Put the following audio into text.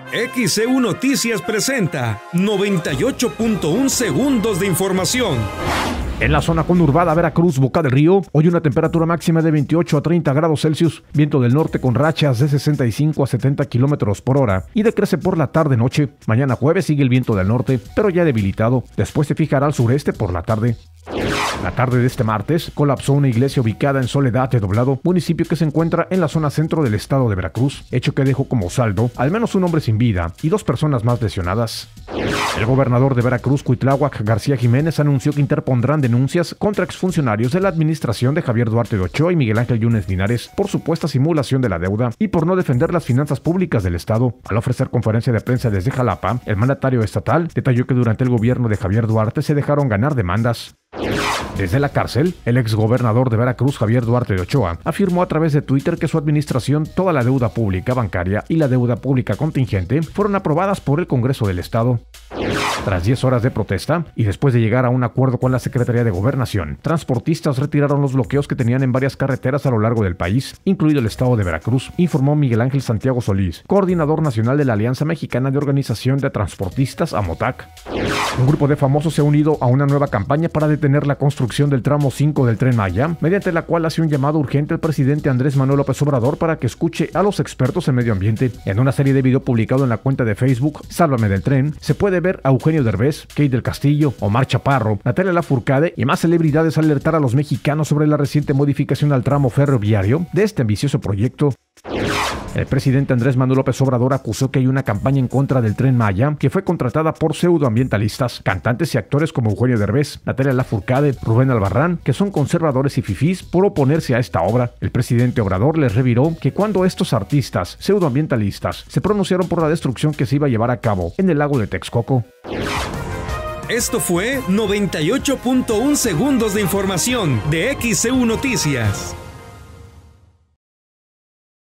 XEU Noticias presenta 98.1 segundos de información. En la zona conurbada Veracruz, Boca del Río, hoy una temperatura máxima de 28 a 30 grados Celsius, viento del norte con rachas de 65 a 70 kilómetros por hora y decrece por la tarde-noche. Mañana jueves sigue el viento del norte, pero ya debilitado, después se fijará al sureste por la tarde. La tarde de este martes colapsó una iglesia ubicada en Soledad de Doblado, municipio que se encuentra en la zona centro del estado de Veracruz, hecho que dejó como saldo al menos un hombre sin vida y 2 personas más lesionadas. El gobernador de Veracruz, Cuitláhuac García Jiménez, anunció que interpondrán denuncias contra exfuncionarios de la administración de Javier Duarte de Ochoa y Miguel Ángel Yunes Linares por supuesta simulación de la deuda y por no defender las finanzas públicas del estado. Al ofrecer conferencia de prensa desde Jalapa, el mandatario estatal detalló que durante el gobierno de Javier Duarte se dejaron ganar demandas. Desde la cárcel, el exgobernador de Veracruz, Javier Duarte de Ochoa, afirmó a través de Twitter que su administración, toda la deuda pública bancaria y la deuda pública contingente fueron aprobadas por el Congreso del Estado. Tras 10 horas de protesta y después de llegar a un acuerdo con la Secretaría de Gobernación, transportistas retiraron los bloqueos que tenían en varias carreteras a lo largo del país, incluido el estado de Veracruz, informó Miguel Ángel Santiago Solís, coordinador nacional de la Alianza Mexicana de Organización de Transportistas, AMOTAC. Un grupo de famosos se ha unido a una nueva campaña para detener la construcción del tramo 5 del Tren Maya, mediante la cual hace un llamado urgente al presidente Andrés Manuel López Obrador para que escuche a los expertos en medio ambiente. En una serie de video publicado en la cuenta de Facebook Sálvame del Tren, se puede ver a Eugenio Derbez, Kate del Castillo, Omar Chaparro, Natalia Lafourcade y más celebridades alertar a los mexicanos sobre la reciente modificación al tramo ferroviario de este ambicioso proyecto. El presidente Andrés Manuel López Obrador acusó que hay una campaña en contra del Tren Maya que fue contratada por pseudoambientalistas, cantantes y actores como Eugenio Derbez, Natalia Lafourcade, Rubén Albarrán, que son conservadores y fifís por oponerse a esta obra. El presidente Obrador les reviró que cuando estos artistas pseudoambientalistas se pronunciaron por la destrucción que se iba a llevar a cabo en el lago de Texcoco. Esto fue 98.1 segundos de información de XEU Noticias.